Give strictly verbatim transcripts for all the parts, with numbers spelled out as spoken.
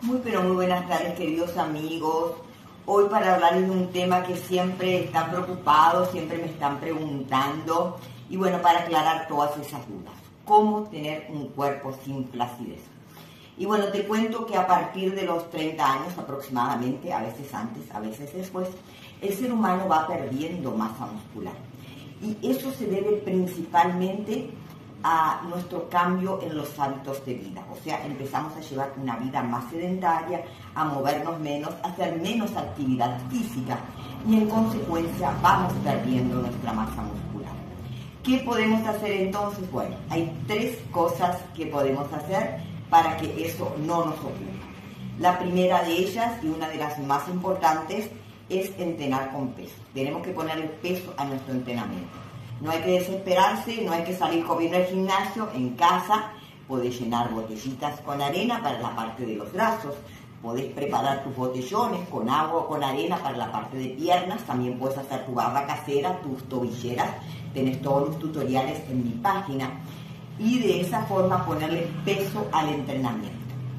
Muy pero muy buenas tardes, queridos amigos. Hoy para hablarles de un tema que siempre están preocupados, siempre me están preguntando, y bueno, para aclarar todas esas dudas. ¿Cómo tener un cuerpo sin flacidez? Y bueno, te cuento que a partir de los treinta años aproximadamente, a veces antes, a veces después, el ser humano va perdiendo masa muscular. Y eso se debe principalmente a nuestro cambio en los hábitos de vida. O sea, empezamos a llevar una vida más sedentaria, a movernos menos, a hacer menos actividad física y en consecuencia vamos perdiendo nuestra masa muscular. ¿Qué podemos hacer entonces? Bueno, hay tres cosas que podemos hacer para que eso no nos ocurra. La primera de ellas, y una de las más importantes, es entrenar con peso. Tenemos que ponerle peso a nuestro entrenamiento. No hay que desesperarse, no hay que salir corriendo al gimnasio. En casa podés llenar botellitas con arena para la parte de los brazos, podés preparar tus botellones con agua o con arena para la parte de piernas, también puedes hacer tu barra casera, tus tobilleras, tenés todos los tutoriales en mi página, y de esa forma ponerle peso al entrenamiento.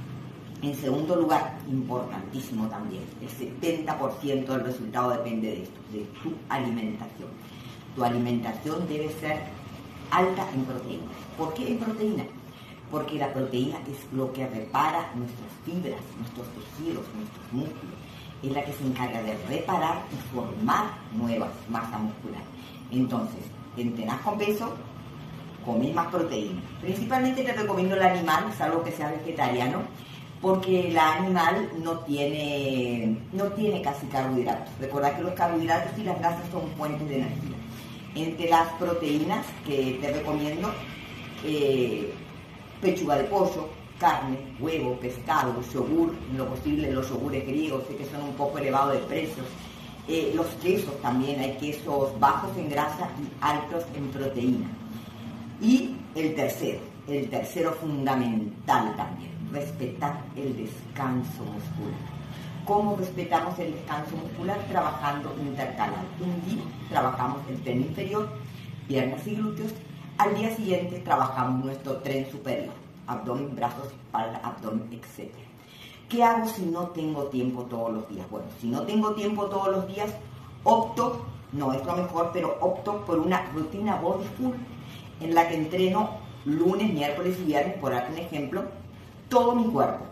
En segundo lugar, importantísimo también, el setenta por ciento del resultado depende de esto, de tu alimentación. Tu alimentación debe ser alta en proteína. ¿Por qué en proteína? Porque la proteína es lo que repara nuestras fibras, nuestros tejidos, nuestros músculos. Es la que se encarga de reparar y formar nuevas masa muscular. Entonces, entrenás con peso, comés más proteína. Principalmente te recomiendo el animal, salvo que seas vegetariano, porque el animal no tiene, no tiene casi carbohidratos. Recordad que los carbohidratos y las grasas son fuentes de energía. Entre las proteínas que te recomiendo, eh, pechuga de pollo, carne, huevo, pescado, yogur, en lo posible los yogures griegos, sé que son un poco elevados de precios. Eh, los quesos también, hay quesos bajos en grasa y altos en proteína. Y el tercero, el tercero fundamental también, respetar el descanso muscular. ¿Cómo respetamos el descanso muscular? Trabajando intercalado. Un día trabajamos el tren inferior, piernas y glúteos. Al día siguiente trabajamos nuestro tren superior, abdomen, brazos, espalda, abdomen, etcétera. ¿Qué hago si no tengo tiempo todos los días? Bueno, si no tengo tiempo todos los días, opto, no es lo mejor, pero opto por una rutina body full en la que entreno lunes, miércoles y viernes, por dar un ejemplo, todo mi cuerpo.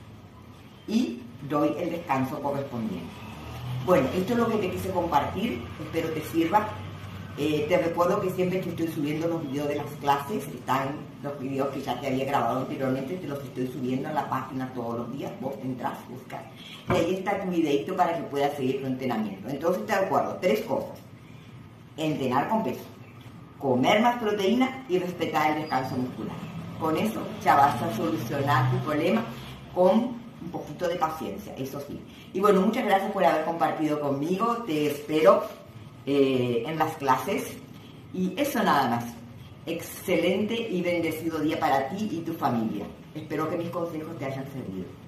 Y doy el descanso correspondiente. Bueno, esto es lo que te quise compartir, espero te sirva. Eh, te recuerdo que siempre que estoy subiendo los videos de las clases, están los videos que ya te había grabado anteriormente, te los estoy subiendo a la página todos los días, vos entras, buscas, y ahí está tu videito para que puedas seguir tu entrenamiento. Entonces te recuerdo, tres cosas: entrenar con peso, comer más proteína y respetar el descanso muscular. Con eso ya vas a solucionar tu problema con un poquito de paciencia, eso sí. Y bueno, muchas gracias por haber compartido conmigo, te espero eh, en las clases, y eso nada más. Excelente y bendecido día para ti y tu familia. Espero que mis consejos te hayan servido.